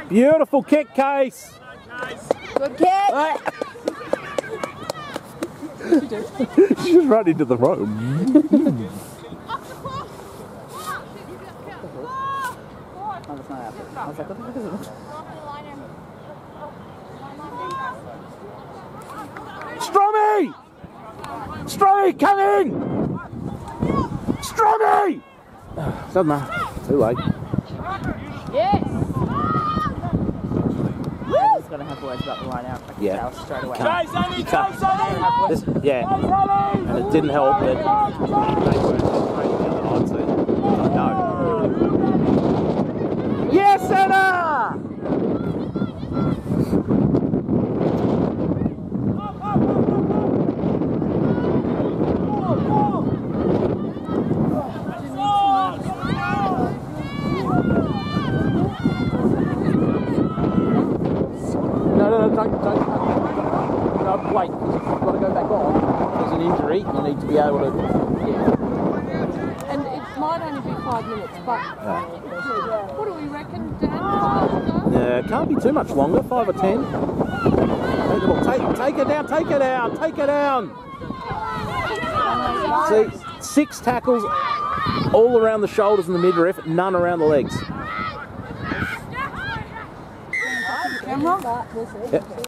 Beautiful kick, Case. Good kick. She's just right into the road. Strommy! Strommy, come in! Strommy! Doesn't matter. Too late. Yes! He's going to have words about the line out. I can Yeah. tell straight away. Yeah. And it didn't help that they weren't training the other night, so no. Yes, Anna! No, don't. No, wait, because you've got to go back on. There's an injury, you need to be able to, yeah. And it might only be 5 minutes, but what do we reckon, Dan? Yeah, it can't be too much longer, 5 or 10. Take her down, take her down, take her down. See, 6 tackles all around the shoulders and the midriff, none around the legs. Camera? Yep.